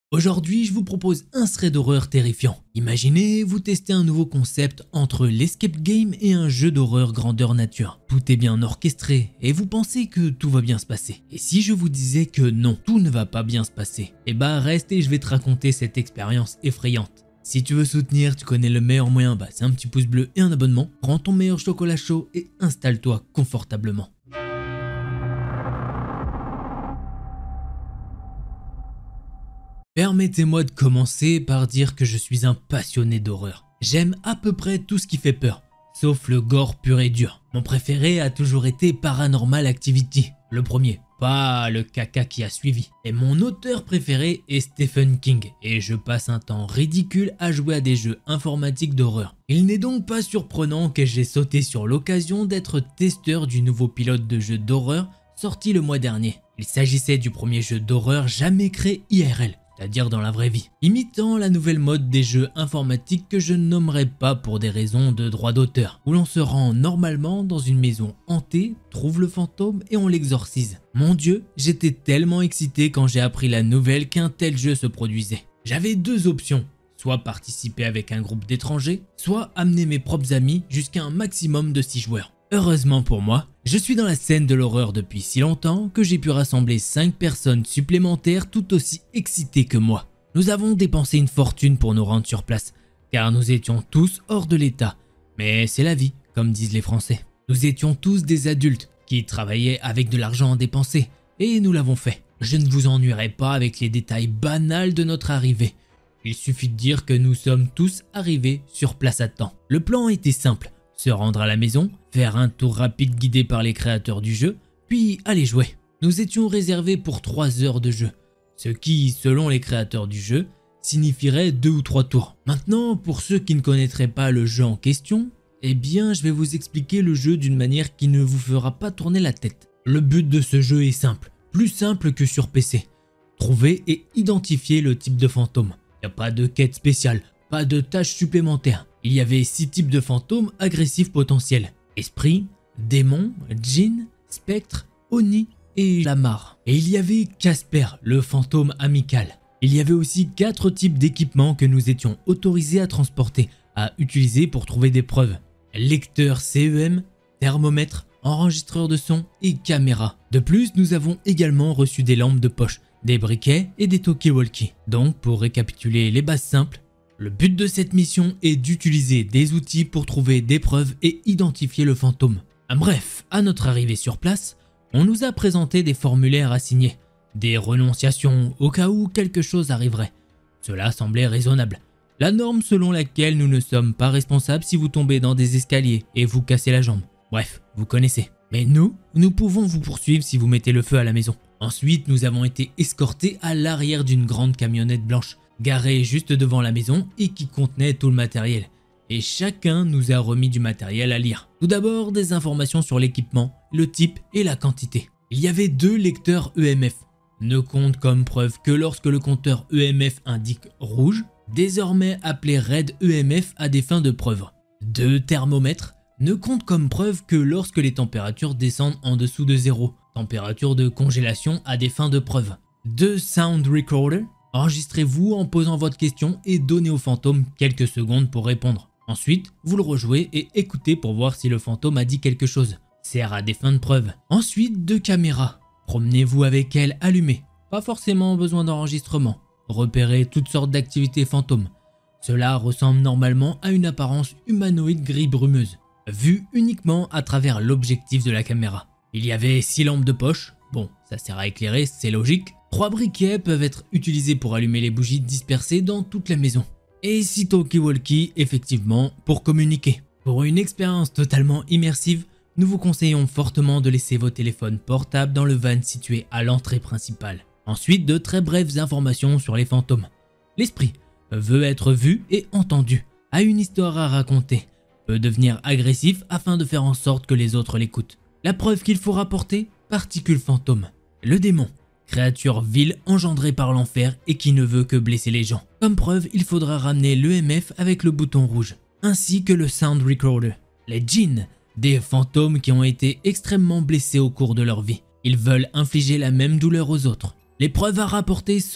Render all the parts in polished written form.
Aujourd'hui, je vous propose un thread d'horreur terrifiant. Imaginez, vous testez un nouveau concept entre l'escape game et un jeu d'horreur grandeur nature. Tout est bien orchestré et vous pensez que tout va bien se passer. Et si je vous disais que non, tout ne va pas bien se passer, eh bah reste et je vais te raconter cette expérience effrayante. Si tu veux soutenir, tu connais le meilleur moyen, c'est un petit pouce bleu et un abonnement. Prends ton meilleur chocolat chaud et installe-toi confortablement. Permettez-moi de commencer par dire que je suis un passionné d'horreur. J'aime à peu près tout ce qui fait peur, sauf le gore pur et dur. Mon préféré a toujours été Paranormal Activity, le premier, pas le caca qui a suivi. Et mon auteur préféré est Stephen King, et je passe un temps ridicule à jouer à des jeux informatiques d'horreur. Il n'est donc pas surprenant que j'ai sauté sur l'occasion d'être testeur du nouveau pilote de jeu d'horreur sorti le mois dernier. Il s'agissait du premier jeu d'horreur jamais créé IRL. C'est-à-dire dans la vraie vie, imitant la nouvelle mode des jeux informatiques que je ne nommerai pas pour des raisons de droit d'auteur, où l'on se rend normalement dans une maison hantée, trouve le fantôme et on l'exorcise. Mon dieu, j'étais tellement excité quand j'ai appris la nouvelle qu'un tel jeu se produisait. J'avais deux options, soit participer avec un groupe d'étrangers, soit amener mes propres amis jusqu'à un maximum de 6 joueurs. Heureusement pour moi, je suis dans la scène de l'horreur depuis si longtemps que j'ai pu rassembler 5 personnes supplémentaires tout aussi excitées que moi. Nous avons dépensé une fortune pour nous rendre sur place, car nous étions tous hors de l'état. Mais c'est la vie, comme disent les Français. Nous étions tous des adultes qui travaillaient avec de l'argent à dépenser, et nous l'avons fait. Je ne vous ennuierai pas avec les détails banals de notre arrivée. Il suffit de dire que nous sommes tous arrivés sur place à temps. Le plan était simple. Se rendre à la maison, faire un tour rapide guidé par les créateurs du jeu, puis aller jouer. Nous étions réservés pour 3 heures de jeu, ce qui, selon les créateurs du jeu, signifierait 2 ou 3 tours. Maintenant, pour ceux qui ne connaîtraient pas le jeu en question, eh bien je vais vous expliquer le jeu d'une manière qui ne vous fera pas tourner la tête. Le but de ce jeu est simple, plus simple que sur PC. Trouver et identifier le type de fantôme. Il n'y a pas de quête spéciale, pas de tâches supplémentaires. Il y avait 6 types de fantômes agressifs potentiels. Esprit, démon, djinn, spectre, oni et lamar. Et il y avait Casper, le fantôme amical. Il y avait aussi 4 types d'équipements que nous étions autorisés à transporter, à utiliser pour trouver des preuves. Lecteur CEM, thermomètre, enregistreur de son et caméra. De plus, nous avons également reçu des lampes de poche, des briquets et des talkie-walkie. Donc, pour récapituler les bases simples, le but de cette mission est d'utiliser des outils pour trouver des preuves et identifier le fantôme. Bref, à notre arrivée sur place, on nous a présenté des formulaires à signer, des renonciations au cas où quelque chose arriverait. Cela semblait raisonnable. La norme selon laquelle nous ne sommes pas responsables si vous tombez dans des escaliers et vous cassez la jambe. Bref, vous connaissez. Mais nous pouvons vous poursuivre si vous mettez le feu à la maison. Ensuite, nous avons été escortés à l'arrière d'une grande camionnette blanche, garée juste devant la maison et qui contenait tout le matériel. Et chacun nous a remis du matériel à lire. Tout d'abord, des informations sur l'équipement, le type et la quantité. Il y avait 2 lecteurs EMF. Ne compte comme preuve que lorsque le compteur EMF indique rouge, désormais appelé Red EMF à des fins de preuve. 2 thermomètres. Ne compte comme preuve que lorsque les températures descendent en dessous de 0. Température de congélation à des fins de preuve. 2 sound recorders. Enregistrez-vous en posant votre question et donnez au fantôme quelques secondes pour répondre. Ensuite, vous le rejouez et écoutez pour voir si le fantôme a dit quelque chose. Sert à des fins de preuve. Ensuite, 2 caméras. Promenez-vous avec elles allumées. Pas forcément besoin d'enregistrement. Repérez toutes sortes d'activités fantômes. Cela ressemble normalement à une apparence humanoïde gris brumeuse, vue uniquement à travers l'objectif de la caméra. Il y avait 6 lampes de poche. Bon, ça sert à éclairer, c'est logique. 3 briquets peuvent être utilisés pour allumer les bougies dispersées dans toute la maison. Et 6 talkie-walkie, effectivement, pour communiquer. Pour une expérience totalement immersive, nous vous conseillons fortement de laisser vos téléphones portables dans le van situé à l'entrée principale. Ensuite, de très brèves informations sur les fantômes. L'esprit veut être vu et entendu, a une histoire à raconter, peut devenir agressif afin de faire en sorte que les autres l'écoutent. La preuve qu'il faut rapporter, particule fantôme. Le démon, créature vile engendrée par l'enfer et qui ne veut que blesser les gens. Comme preuve, il faudra ramener l'EMF avec le bouton rouge, ainsi que le sound recorder. Les djinns, des fantômes qui ont été extrêmement blessés au cours de leur vie. Ils veulent infliger la même douleur aux autres. Les preuves à rapporter sont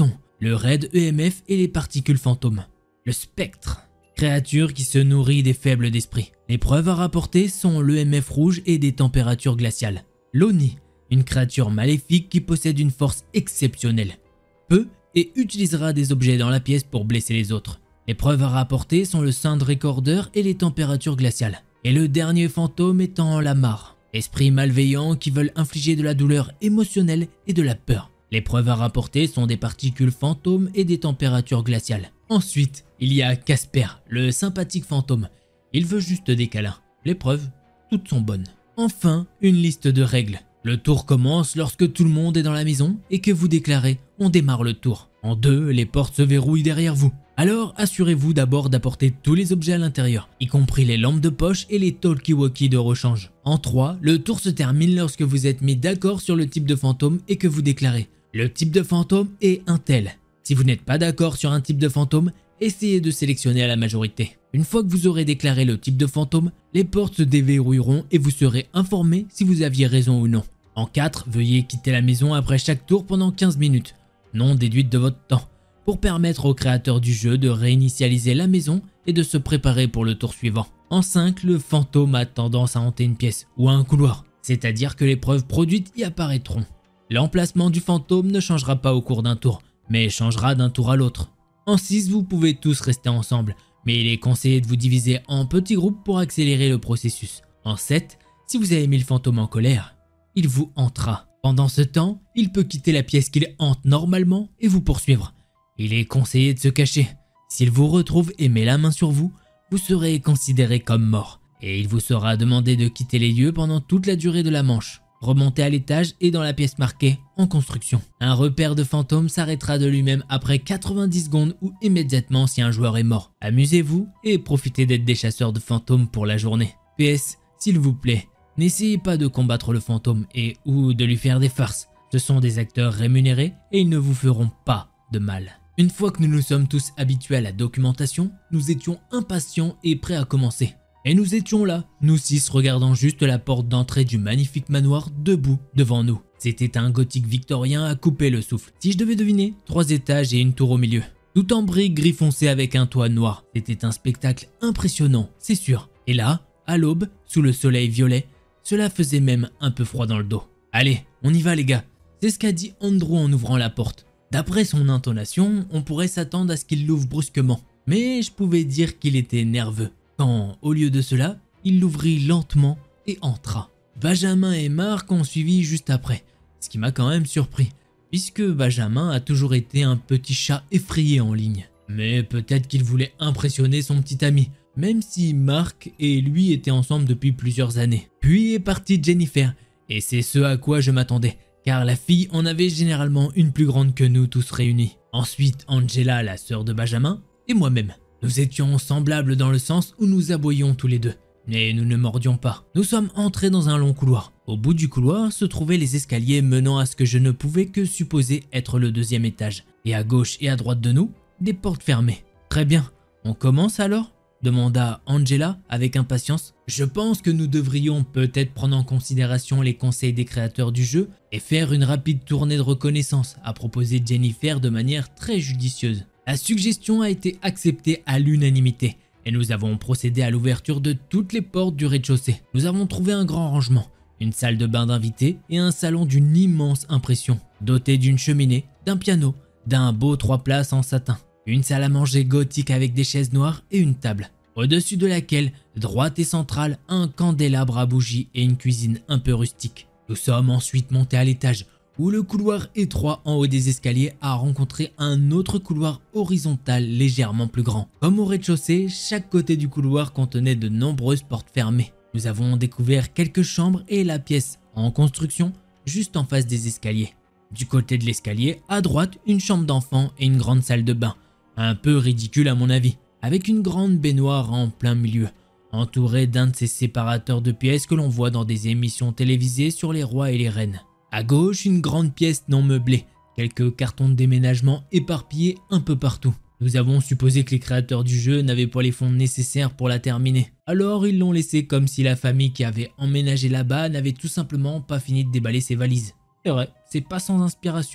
le raid EMF et les particules fantômes. Le spectre, créature qui se nourrit des faibles d'esprit. Les preuves à rapporter sont l'EMF rouge et des températures glaciales. L'Oni, une créature maléfique qui possède une force exceptionnelle. Peut et utilisera des objets dans la pièce pour blesser les autres. Les preuves à rapporter sont le Sound Recorder et les températures glaciales. Et le dernier fantôme étant la mare, esprit malveillant qui veulent infliger de la douleur émotionnelle et de la peur. Les preuves à rapporter sont des particules fantômes et des températures glaciales. Ensuite, il y a Casper, le sympathique fantôme. Il veut juste des câlins. Les preuves, toutes sont bonnes. Enfin, une liste de règles. Le tour commence lorsque tout le monde est dans la maison et que vous déclarez « on démarre le tour ». En 2, les portes se verrouillent derrière vous. Alors assurez-vous d'abord d'apporter tous les objets à l'intérieur, y compris les lampes de poche et les talkie-walkie de rechange. En 3, le tour se termine lorsque vous êtes mis d'accord sur le type de fantôme et que vous déclarez « le type de fantôme est un tel ». Si vous n'êtes pas d'accord sur un type de fantôme, essayez de sélectionner à la majorité. Une fois que vous aurez déclaré le type de fantôme, les portes se déverrouilleront et vous serez informé si vous aviez raison ou non. En 4, veuillez quitter la maison après chaque tour pendant 15 minutes, non déduite de votre temps, pour permettre aux créateurs du jeu de réinitialiser la maison et de se préparer pour le tour suivant. En 5, le fantôme a tendance à hanter une pièce ou un couloir, c'est-à-dire que les preuves produites y apparaîtront. L'emplacement du fantôme ne changera pas au cours d'un tour, mais changera d'un tour à l'autre. En 6, vous pouvez tous rester ensemble, mais il est conseillé de vous diviser en petits groupes pour accélérer le processus. En 7, si vous avez mis le fantôme en colère, il vous hantera. Pendant ce temps, il peut quitter la pièce qu'il hante normalement et vous poursuivre. Il est conseillé de se cacher. S'il vous retrouve et met la main sur vous, vous serez considéré comme mort et il vous sera demandé de quitter les lieux pendant toute la durée de la manche. Remontez à l'étage et dans la pièce marquée « en construction ». Un repère de fantôme s'arrêtera de lui-même après 90 secondes ou immédiatement si un joueur est mort. Amusez-vous et profitez d'être des chasseurs de fantômes pour la journée. PS, s'il vous plaît, n'essayez pas de combattre le fantôme et ou de lui faire des farces. Ce sont des acteurs rémunérés et ils ne vous feront pas de mal. Une fois que nous nous sommes tous habitués à la documentation, nous étions impatients et prêts à commencer. Et nous étions là, nous 6 regardant juste la porte d'entrée du magnifique manoir debout devant nous. C'était un gothique victorien à couper le souffle. Si je devais deviner, 3 étages et une tour au milieu. Tout en briques gris foncé avec un toit noir. C'était un spectacle impressionnant, c'est sûr. Et là, à l'aube, sous le soleil violet, cela faisait même un peu froid dans le dos. Allez, on y va les gars. C'est ce qu'a dit Andrew en ouvrant la porte. D'après son intonation, on pourrait s'attendre à ce qu'il l'ouvre brusquement. Mais je pouvais dire qu'il était nerveux. Quand, au lieu de cela, il l'ouvrit lentement et entra. Benjamin et Marc ont suivi juste après, ce qui m'a quand même surpris, puisque Benjamin a toujours été un petit chat effrayé en ligne. Mais peut-être qu'il voulait impressionner son petit ami, même si Marc et lui étaient ensemble depuis plusieurs années. Puis est partie Jennifer, et c'est ce à quoi je m'attendais, car la fille en avait généralement une plus grande que nous tous réunis. Ensuite Angela, la sœur de Benjamin, et moi-même. Nous étions semblables dans le sens où nous aboyions tous les deux, mais nous ne mordions pas. Nous sommes entrés dans un long couloir. Au bout du couloir se trouvaient les escaliers menant à ce que je ne pouvais que supposer être le 2e étage. Et à gauche et à droite de nous, des portes fermées. Très bien, on commence alors ? Demanda Angela avec impatience. Je pense que nous devrions peut-être prendre en considération les conseils des créateurs du jeu et faire une rapide tournée de reconnaissance, a proposé Jennifer de manière très judicieuse. La suggestion a été acceptée à l'unanimité et nous avons procédé à l'ouverture de toutes les portes du rez-de-chaussée. Nous avons trouvé un grand rangement, une salle de bain d'invités et un salon d'une immense impression, doté d'une cheminée, d'un piano, d'un beau 3 places en satin, une salle à manger gothique avec des chaises noires et une table, au-dessus de laquelle, droite et centrale, un candélabre à bougies et une cuisine un peu rustique. Nous sommes ensuite montés à l'étage, où le couloir étroit en haut des escaliers a rencontré un autre couloir horizontal légèrement plus grand. Comme au rez-de-chaussée, chaque côté du couloir contenait de nombreuses portes fermées. Nous avons découvert quelques chambres et la pièce en construction juste en face des escaliers. Du côté de l'escalier, à droite, une chambre d'enfant et une grande salle de bain, un peu ridicule à mon avis, avec une grande baignoire en plein milieu, entourée d'un de ces séparateurs de pièces que l'on voit dans des émissions télévisées sur les rois et les reines. À gauche, une grande pièce non meublée, quelques cartons de déménagement éparpillés un peu partout. Nous avons supposé que les créateurs du jeu n'avaient pas les fonds nécessaires pour la terminer. Alors ils l'ont laissé comme si la famille qui avait emménagé là-bas n'avait tout simplement pas fini de déballer ses valises. C'est vrai, c'est pas sans inspiration.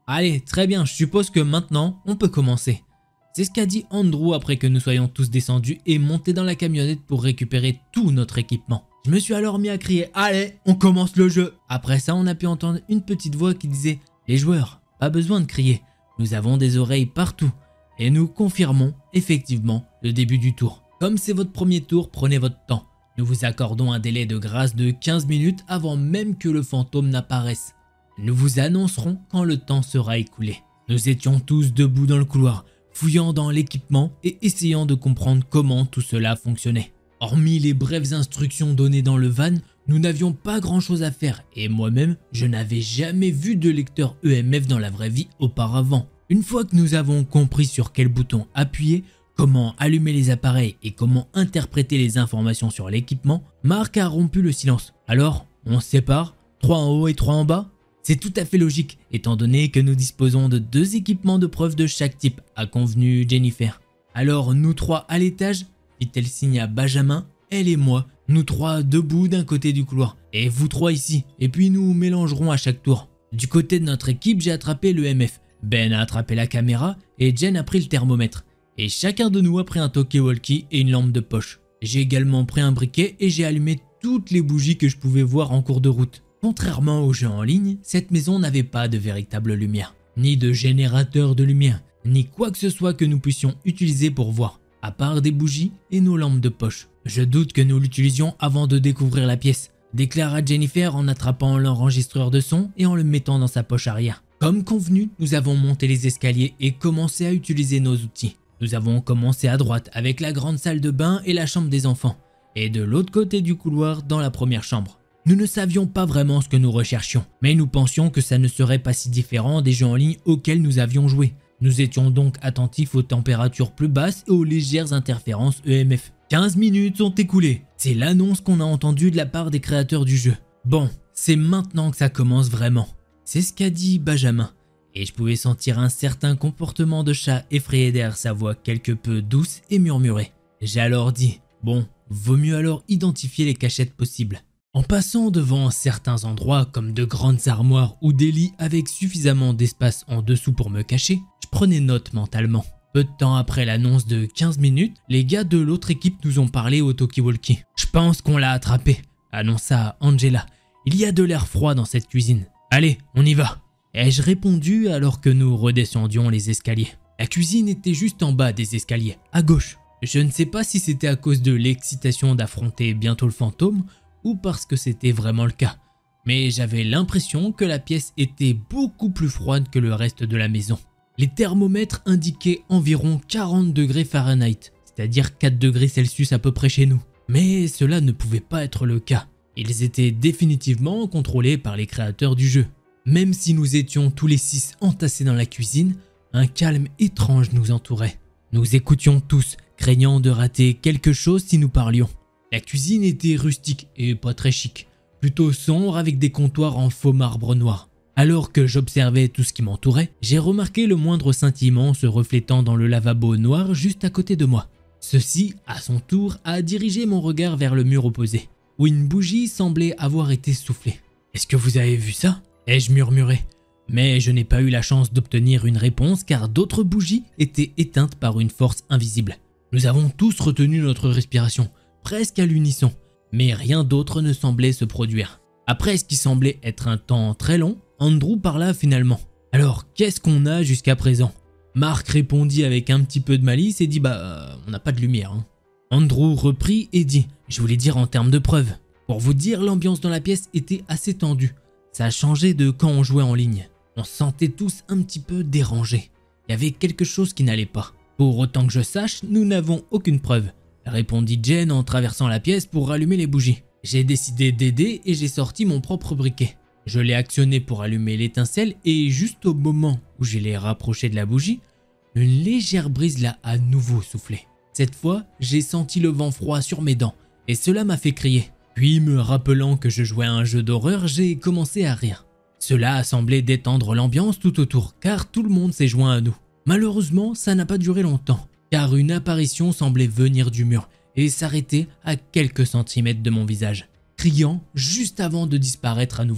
Allez, très bien, je suppose que maintenant, on peut commencer. C'est ce qu'a dit Andrew après que nous soyons tous descendus et montés dans la camionnette pour récupérer tout notre équipement. Je me suis alors mis à crier « Allez, on commence le jeu !» Après ça, on a pu entendre une petite voix qui disait « Les joueurs, pas besoin de crier, nous avons des oreilles partout. » Et nous confirmons effectivement le début du tour. Comme c'est votre premier tour, prenez votre temps. Nous vous accordons un délai de grâce de 15 minutes avant même que le fantôme n'apparaisse. Nous vous annoncerons quand le temps sera écoulé. Nous étions tous debout dans le couloir, fouillant dans l'équipement et essayant de comprendre comment tout cela fonctionnait. Hormis les brèves instructions données dans le van, nous n'avions pas grand chose à faire et moi-même, je n'avais jamais vu de lecteur EMF dans la vraie vie auparavant. Une fois que nous avons compris sur quel bouton appuyer, comment allumer les appareils et comment interpréter les informations sur l'équipement, Marc a rompu le silence. Alors, on se sépare, 3 en haut et 3 en bas? C'est tout à fait logique, étant donné que nous disposons de 2 équipements de preuve de chaque type, a convenu Jennifer. Alors, nous 3 à l'étage, fit-elle signe à Benjamin, elle et moi, nous 3 debout d'un côté du couloir, et vous 3 ici, et puis nous mélangerons à chaque tour. Du côté de notre équipe, j'ai attrapé le MF, Ben a attrapé la caméra, et Jen a pris le thermomètre. Et chacun de nous a pris un talkie-walkie et une lampe de poche. J'ai également pris un briquet et j'ai allumé toutes les bougies que je pouvais voir en cours de route. Contrairement aux jeux en ligne, cette maison n'avait pas de véritable lumière, ni de générateur de lumière, ni quoi que ce soit que nous puissions utiliser pour voir, à part des bougies et nos lampes de poche. Je doute que nous l'utilisions avant de découvrir la pièce, déclara Jennifer en attrapant l'enregistreur de son et en le mettant dans sa poche arrière. Comme convenu, nous avons monté les escaliers et commencé à utiliser nos outils. Nous avons commencé à droite avec la grande salle de bain et la chambre des enfants, et de l'autre côté du couloir dans la première chambre. Nous ne savions pas vraiment ce que nous recherchions, mais nous pensions que ça ne serait pas si différent des jeux en ligne auxquels nous avions joué. Nous étions donc attentifs aux températures plus basses et aux légères interférences EMF. 15 minutes sont écoulées, c'est l'annonce qu'on a entendue de la part des créateurs du jeu. Bon, c'est maintenant que ça commence vraiment. C'est ce qu'a dit Benjamin. Et je pouvais sentir un certain comportement de chat effrayé derrière sa voix quelque peu douce et murmurée. J'ai alors dit, bon, vaut mieux alors identifier les cachettes possibles. En passant devant certains endroits comme de grandes armoires ou des lits avec suffisamment d'espace en dessous pour me cacher, je prenais note mentalement. Peu de temps après l'annonce de 15 minutes, les gars de l'autre équipe nous ont parlé au talkie-walkie. Je pense qu'on l'a attrapé, annonça Angela. Il y a de l'air froid dans cette cuisine. Allez, on y va. Ai-je répondu alors que nous redescendions les escaliers. La cuisine était juste en bas des escaliers, à gauche. Je ne sais pas si c'était à cause de l'excitation d'affronter bientôt le fantôme ou parce que c'était vraiment le cas, mais j'avais l'impression que la pièce était beaucoup plus froide que le reste de la maison. Les thermomètres indiquaient environ 40 degrés Fahrenheit, c'est-à-dire 4 degrés Celsius à peu près chez nous. Mais cela ne pouvait pas être le cas. Ils étaient définitivement contrôlés par les créateurs du jeu. Même si nous étions tous les 6 entassés dans la cuisine, un calme étrange nous entourait. Nous écoutions tous, craignant de rater quelque chose si nous parlions. La cuisine était rustique et pas très chic, plutôt sombre avec des comptoirs en faux marbre noir. Alors que j'observais tout ce qui m'entourait, j'ai remarqué le moindre scintillement se reflétant dans le lavabo noir juste à côté de moi. Ceci, à son tour, a dirigé mon regard vers le mur opposé, où une bougie semblait avoir été soufflée. « Est-ce que vous avez vu ça ?» ai-je murmuré. Mais je n'ai pas eu la chance d'obtenir une réponse car d'autres bougies étaient éteintes par une force invisible. Nous avons tous retenu notre respiration, presque à l'unisson, mais rien d'autre ne semblait se produire. Après ce qui semblait être un temps très long, Andrew parla finalement. « Alors, qu'est-ce qu'on a jusqu'à présent ?» Marc répondit avec un petit peu de malice et dit « on n'a pas de lumière. Hein. » Andrew reprit et dit « Je voulais dire en termes de preuves. Pour vous dire, l'ambiance dans la pièce était assez tendue. Ça a changé de quand on jouait en ligne. On se sentait tous un petit peu dérangés. Il y avait quelque chose qui n'allait pas. Pour autant que je sache, nous n'avons aucune preuve, répondit Jen en traversant la pièce pour rallumer les bougies. J'ai décidé d'aider et j'ai sorti mon propre briquet. Je l'ai actionné pour allumer l'étincelle et juste au moment où je l'ai rapproché de la bougie, une légère brise l'a à nouveau soufflé. Cette fois, j'ai senti le vent froid sur mes dents et cela m'a fait crier. Puis, me rappelant que je jouais à un jeu d'horreur, j'ai commencé à rire. Cela a semblé détendre l'ambiance tout autour, car tout le monde s'est joint à nous. Malheureusement, ça n'a pas duré longtemps, car une apparition semblait venir du mur et s'arrêter à quelques centimètres de mon visage, criant juste avant de disparaître à nouveau.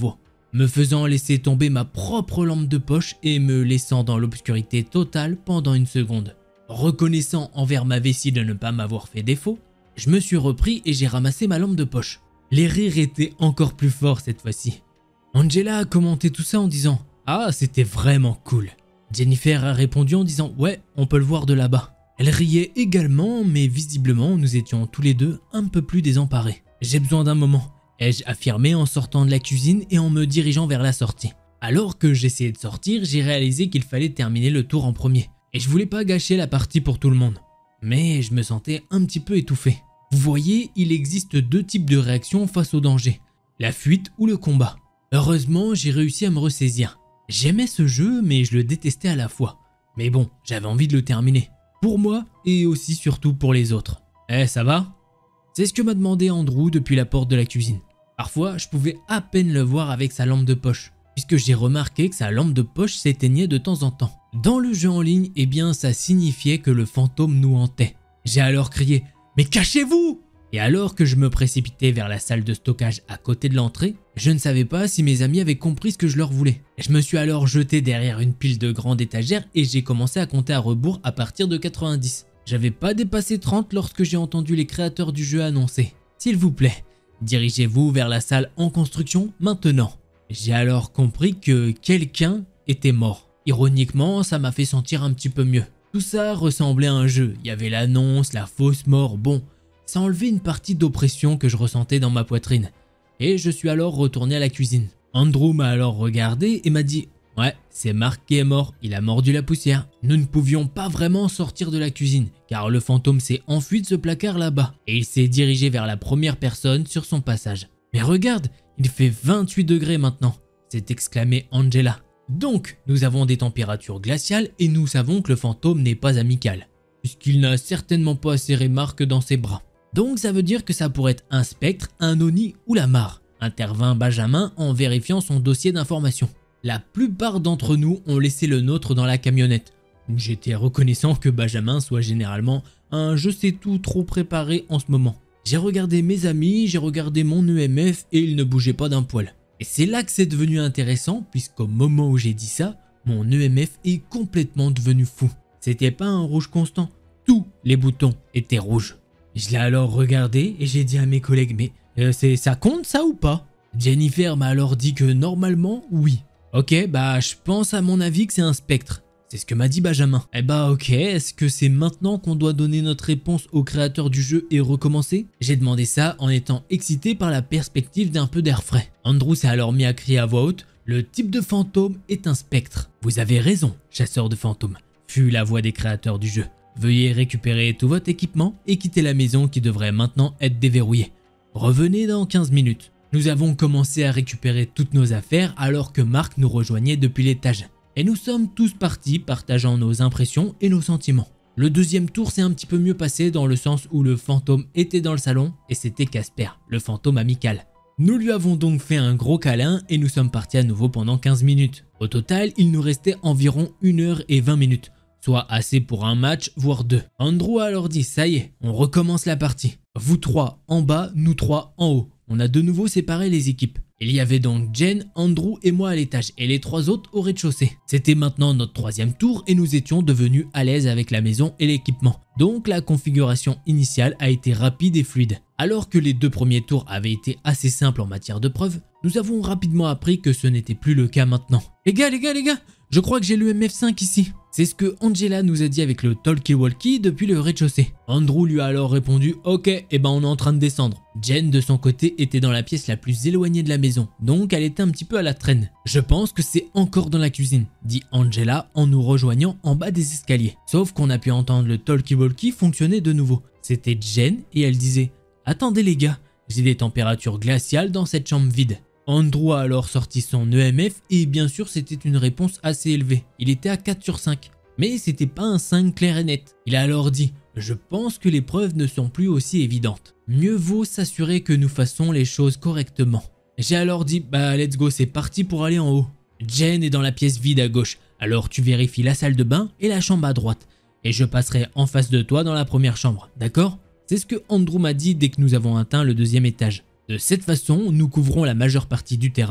me faisant laisser tomber ma propre lampe de poche et me laissant dans l'obscurité totale pendant une seconde. Reconnaissant envers ma vessie de ne pas m'avoir fait défaut, je me suis repris et j'ai ramassé ma lampe de poche. Les rires étaient encore plus forts cette fois-ci. Angela a commenté tout ça en disant « Ah, c'était vraiment cool ». Jennifer a répondu en disant « Ouais, on peut le voir de là-bas ». Elle riait également, mais visiblement nous étions tous les deux un peu plus désemparés. « J'ai besoin d'un moment », ai-je affirmé en sortant de la cuisine et en me dirigeant vers la sortie. Alors que j'essayais de sortir, j'ai réalisé qu'il fallait terminer le tour en premier. Et je voulais pas gâcher la partie pour tout le monde. Mais je me sentais un petit peu étouffé. Vous voyez, il existe deux types de réactions face au danger. La fuite ou le combat. Heureusement, j'ai réussi à me ressaisir. J'aimais ce jeu, mais je le détestais à la fois. Mais bon, j'avais envie de le terminer. Pour moi, et aussi surtout pour les autres. Eh, ça va? C'est ce que m'a demandé Andrew depuis la porte de la cuisine. Parfois, je pouvais à peine le voir avec sa lampe de poche, puisque j'ai remarqué que sa lampe de poche s'éteignait de temps en temps. Dans le jeu en ligne, eh bien, ça signifiait que le fantôme nous hantait. J'ai alors crié « Mais cachez-vous !» Et alors que je me précipitais vers la salle de stockage à côté de l'entrée, je ne savais pas si mes amis avaient compris ce que je leur voulais. Je me suis alors jeté derrière une pile de grandes étagères et j'ai commencé à compter à rebours à partir de 90. J'avais pas dépassé 30 lorsque j'ai entendu les créateurs du jeu annoncer « S'il vous plaît, dirigez-vous vers la salle en construction maintenant ». J'ai alors compris que quelqu'un était mort. Ironiquement, ça m'a fait sentir un petit peu mieux. Tout ça ressemblait à un jeu, il y avait l'annonce, la fausse mort, bon, ça enlevait une partie d'oppression que je ressentais dans ma poitrine. Et je suis alors retourné à la cuisine. Andrew m'a alors regardé et m'a dit « Ouais, c'est Mark qui est mort, il a mordu la poussière. » Nous ne pouvions pas vraiment sortir de la cuisine, car le fantôme s'est enfui de ce placard là-bas, et il s'est dirigé vers la première personne sur son passage. « Mais regarde, il fait 28 degrés maintenant !» s'est exclamé Angela. Donc, nous avons des températures glaciales et nous savons que le fantôme n'est pas amical, puisqu'il n'a certainement pas serré Mark dans ses bras. Donc ça veut dire que ça pourrait être un spectre, un Oni ou la mare, intervint Benjamin en vérifiant son dossier d'information. La plupart d'entre nous ont laissé le nôtre dans la camionnette. J'étais reconnaissant que Benjamin soit généralement un je sais tout trop préparé en ce moment. J'ai regardé mes amis, j'ai regardé mon EMF et il ne bougeait pas d'un poil. Et c'est là que c'est devenu intéressant puisqu'au moment où j'ai dit ça, mon EMF est complètement devenu fou. C'était pas un rouge constant, tous les boutons étaient rouges. Je l'ai alors regardé et j'ai dit à mes collègues « Mais ça compte ça ou pas ?» Jennifer m'a alors dit que normalement oui. Ok, bah je pense à mon avis que c'est un spectre. C'est ce que m'a dit Benjamin. Eh bah ok, est-ce que c'est maintenant qu'on doit donner notre réponse au créateur du jeu et recommencer? J'ai demandé ça en étant excité par la perspective d'un peu d'air frais. Andrew s'est alors mis à crier à voix haute « Le type de fantôme est un spectre. » Vous avez raison, chasseur de fantômes, fut la voix des créateurs du jeu. Veuillez récupérer tout votre équipement et quitter la maison qui devrait maintenant être déverrouillée. Revenez dans 15 minutes. Nous avons commencé à récupérer toutes nos affaires alors que Mark nous rejoignait depuis l'étage. Et nous sommes tous partis partageant nos impressions et nos sentiments. Le deuxième tour s'est un petit peu mieux passé dans le sens où le fantôme était dans le salon et c'était Casper, le fantôme amical. Nous lui avons donc fait un gros câlin et nous sommes partis à nouveau pendant 15 minutes. Au total, il nous restait environ 1h20 minutes, soit assez pour un match, voire deux. Andrew a alors dit « Ça y est, on recommence la partie. Vous trois en bas, nous trois en haut. » On a de nouveau séparé les équipes. Il y avait donc Jen, Andrew et moi à l'étage et les trois autres au rez-de-chaussée. C'était maintenant notre troisième tour et nous étions devenus à l'aise avec la maison et l'équipement. Donc la configuration initiale a été rapide et fluide. Alors que les deux premiers tours avaient été assez simples en matière de preuves, nous avons rapidement appris que ce n'était plus le cas maintenant. Les gars, je crois que j'ai le MF5 ici. C'est ce que Angela nous a dit avec le talkie-walkie depuis le rez-de-chaussée. Andrew lui a alors répondu « Ok, et ben on est en train de descendre ». Jen de son côté était dans la pièce la plus éloignée de la maison, donc elle était un petit peu à la traîne. « Je pense que c'est encore dans la cuisine », dit Angela en nous rejoignant en bas des escaliers. Sauf qu'on a pu entendre le talkie-walkie fonctionner de nouveau. C'était Jen et elle disait « Attendez les gars, j'ai des températures glaciales dans cette chambre vide ». Andrew a alors sorti son EMF et bien sûr c'était une réponse assez élevée. Il était à 4 sur 5. Mais c'était pas un 5 clair et net. Il a alors dit « Je pense que les preuves ne sont plus aussi évidentes. Mieux vaut s'assurer que nous fassons les choses correctement. » J'ai alors dit « Bah let's go, c'est parti pour aller en haut. » Jen est dans la pièce vide à gauche, alors tu vérifies la salle de bain et la chambre à droite. Et je passerai en face de toi dans la première chambre, d'accord? C'est ce que Andrew m'a dit dès que nous avons atteint le deuxième étage. De cette façon, nous couvrons la majeure partie du terrain.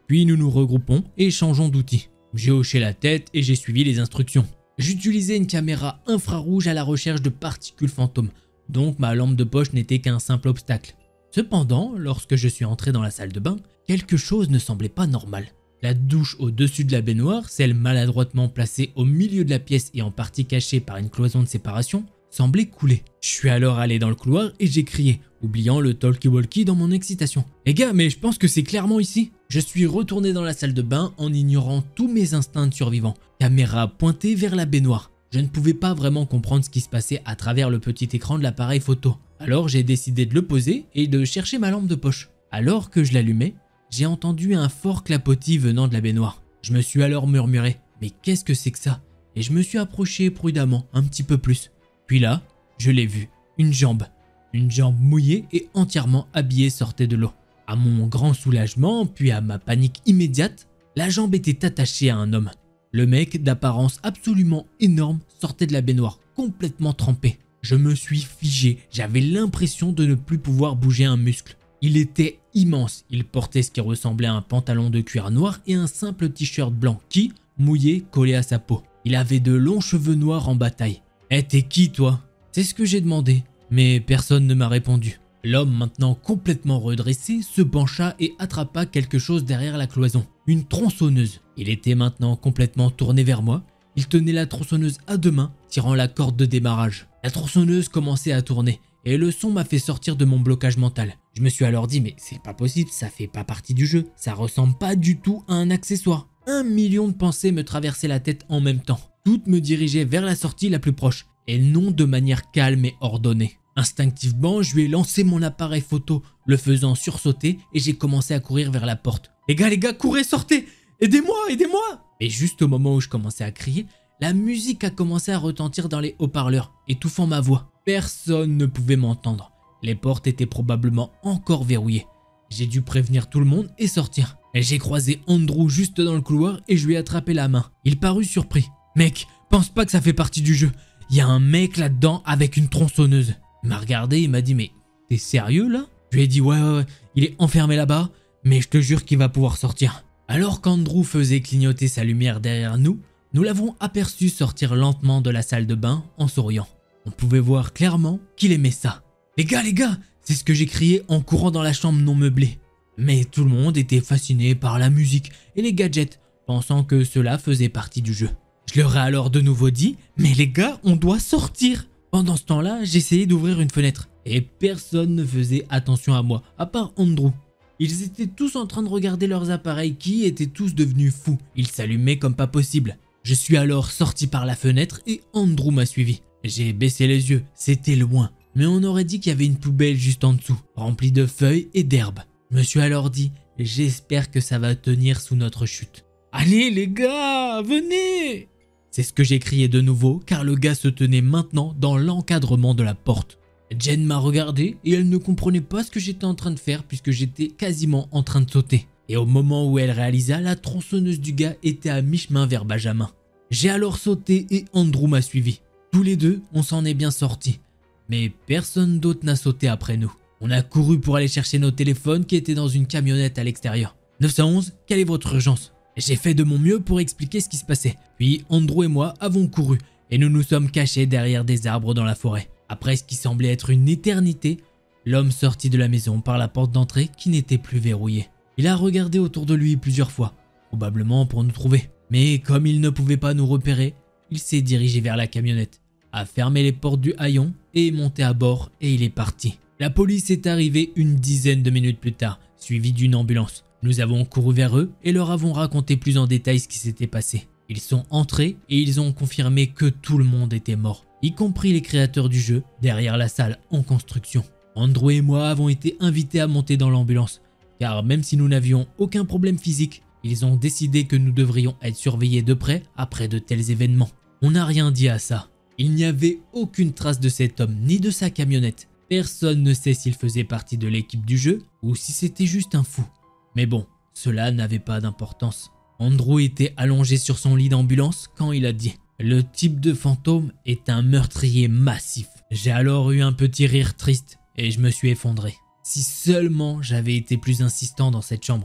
Puis nous nous regroupons et changeons d'outil. J'ai hoché la tête et j'ai suivi les instructions. J'utilisais une caméra infrarouge à la recherche de particules fantômes, donc ma lampe de poche n'était qu'un simple obstacle. Cependant, lorsque je suis entré dans la salle de bain, quelque chose ne semblait pas normal. La douche au-dessus de la baignoire, celle maladroitement placée au milieu de la pièce et en partie cachée par une cloison de séparation, semblait couler. Je suis alors allé dans le couloir et j'ai crié, oubliant le talkie-walkie dans mon excitation. Les gars, mais je pense que c'est clairement ici. Je suis retourné dans la salle de bain en ignorant tous mes instincts de survivant. Caméra pointée vers la baignoire. Je ne pouvais pas vraiment comprendre ce qui se passait à travers le petit écran de l'appareil photo. Alors j'ai décidé de le poser et de chercher ma lampe de poche. Alors que je l'allumais, j'ai entendu un fort clapotis venant de la baignoire. Je me suis alors murmuré, mais qu'est-ce que c'est que ça? Et je me suis approché prudemment, un petit peu plus. Puis là, je l'ai vu, une jambe. Une jambe mouillée et entièrement habillée sortait de l'eau. À mon grand soulagement, puis à ma panique immédiate, la jambe était attachée à un homme. Le mec, d'apparence absolument énorme, sortait de la baignoire, complètement trempé. Je me suis figé, j'avais l'impression de ne plus pouvoir bouger un muscle. Il était immense, il portait ce qui ressemblait à un pantalon de cuir noir et un simple t-shirt blanc qui, mouillé, collait à sa peau. Il avait de longs cheveux noirs en bataille. « Eh, t'es qui toi ?» C'est ce que j'ai demandé, mais personne ne m'a répondu. L'homme, maintenant complètement redressé, se pencha et attrapa quelque chose derrière la cloison. Une tronçonneuse. Il était maintenant complètement tourné vers moi. Il tenait la tronçonneuse à deux mains, tirant la corde de démarrage. La tronçonneuse commençait à tourner et le son m'a fait sortir de mon blocage mental. Je me suis alors dit, mais c'est pas possible, ça fait pas partie du jeu. Ça ressemble pas du tout à un accessoire. 1 million de pensées me traversaient la tête en même temps. Toutes me dirigeaient vers la sortie la plus proche, et non de manière calme et ordonnée. Instinctivement, je lui ai lancé mon appareil photo, le faisant sursauter, et j'ai commencé à courir vers la porte. Les gars, courez, sortez! Aidez-moi, aidez-moi! Et juste au moment où je commençais à crier, la musique a commencé à retentir dans les haut-parleurs, étouffant ma voix. Personne ne pouvait m'entendre. Les portes étaient probablement encore verrouillées. J'ai dû prévenir tout le monde et sortir. Et j'ai croisé Andrew juste dans le couloir et je lui ai attrapé la main. Il parut surpris. Mec, pense pas que ça fait partie du jeu. Il y a un mec là-dedans avec une tronçonneuse. Il m'a regardé, il m'a dit, mais t'es sérieux là? Je lui ai dit, ouais, il est enfermé là-bas, mais je te jure qu'il va pouvoir sortir. Alors qu'Andrew faisait clignoter sa lumière derrière nous, nous l'avons aperçu sortir lentement de la salle de bain en souriant. On pouvait voir clairement qu'il aimait ça. Les gars, c'est ce que j'ai crié en courant dans la chambre non meublée. Mais tout le monde était fasciné par la musique et les gadgets, pensant que cela faisait partie du jeu. Je leur ai alors de nouveau dit, mais les gars, on doit sortir. Pendant ce temps-là, j'essayais d'ouvrir une fenêtre et personne ne faisait attention à moi, à part Andrew. Ils étaient tous en train de regarder leurs appareils qui étaient tous devenus fous. Ils s'allumaient comme pas possible. Je suis alors sorti par la fenêtre et Andrew m'a suivi. J'ai baissé les yeux, c'était loin. Mais on aurait dit qu'il y avait une poubelle juste en dessous, remplie de feuilles et d'herbes. Je me suis alors dit, j'espère que ça va tenir sous notre chute. Allez les gars, venez! C'est ce que j'ai crié de nouveau car le gars se tenait maintenant dans l'encadrement de la porte. Jen m'a regardé et elle ne comprenait pas ce que j'étais en train de faire puisque j'étais quasiment en train de sauter. Et au moment où elle réalisa, la tronçonneuse du gars était à mi-chemin vers Benjamin. J'ai alors sauté et Andrew m'a suivi. Tous les deux, on s'en est bien sortis. Mais personne d'autre n'a sauté après nous. On a couru pour aller chercher nos téléphones qui étaient dans une camionnette à l'extérieur. 911, quelle est votre urgence? J'ai fait de mon mieux pour expliquer ce qui se passait. Puis Andrew et moi avons couru et nous nous sommes cachés derrière des arbres dans la forêt. Après ce qui semblait être une éternité, l'homme sortit de la maison par la porte d'entrée qui n'était plus verrouillée. Il a regardé autour de lui plusieurs fois, probablement pour nous trouver. Mais comme il ne pouvait pas nous repérer, il s'est dirigé vers la camionnette, a fermé les portes du haillon et est monté à bord et il est parti. La police est arrivée une dizaine de minutes plus tard, suivie d'une ambulance. Nous avons couru vers eux et leur avons raconté plus en détail ce qui s'était passé. Ils sont entrés et ils ont confirmé que tout le monde était mort, y compris les créateurs du jeu derrière la salle en construction. Andrew et moi avons été invités à monter dans l'ambulance, car même si nous n'avions aucun problème physique, ils ont décidé que nous devrions être surveillés de près après de tels événements. On n'a rien dit à ça. Il n'y avait aucune trace de cet homme ni de sa camionnette. Personne ne sait s'il faisait partie de l'équipe du jeu ou si c'était juste un fou. Mais bon, cela n'avait pas d'importance. Andrew était allongé sur son lit d'ambulance quand il a dit « Le type de fantôme est un meurtrier massif ». J'ai alors eu un petit rire triste et je me suis effondré. Si seulement j'avais été plus insistant dans cette chambre,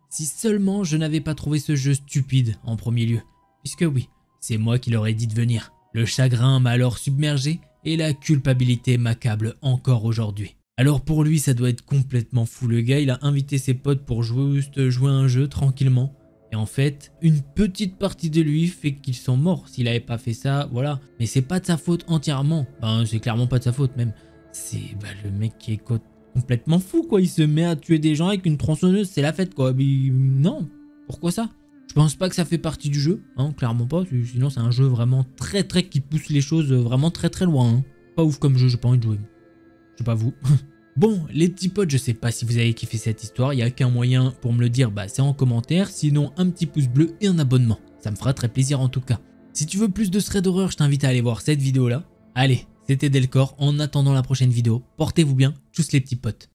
Si seulement je n'avais pas trouvé ce jeu stupide en premier lieu. Puisque oui, c'est moi qui leur ai dit de venir. Le chagrin m'a alors submergé et la culpabilité m'accable encore aujourd'hui. Alors pour lui ça doit être complètement fou, le gars il a invité ses potes pour juste jouer à un jeu tranquillement. Et en fait, une petite partie de lui fait qu'ils sont morts. S'il avait pas fait ça, voilà. Mais c'est pas de sa faute entièrement. Enfin, c'est clairement pas de sa faute même. C'est le mec qui est complètement fou quoi. Il se met à tuer des gens avec une tronçonneuse, c'est la fête quoi. Mais non, pourquoi ça? Je pense pas que ça fait partie du jeu, hein, clairement pas. Sinon c'est un jeu vraiment très qui pousse les choses vraiment très loin. Hein. Pas ouf comme jeu, j'ai pas envie de jouer. Je sais pas vous. Bon, les petits potes, je sais pas si vous avez kiffé cette histoire, il n'y a qu'un moyen pour me le dire, c'est en commentaire, sinon un petit pouce bleu et un abonnement. Ça me fera très plaisir en tout cas. Si tu veux plus de threads d'horreur, je t'invite à aller voir cette vidéo là. Allez, c'était Delcor, en attendant la prochaine vidéo, portez-vous bien, tchuss les petits potes.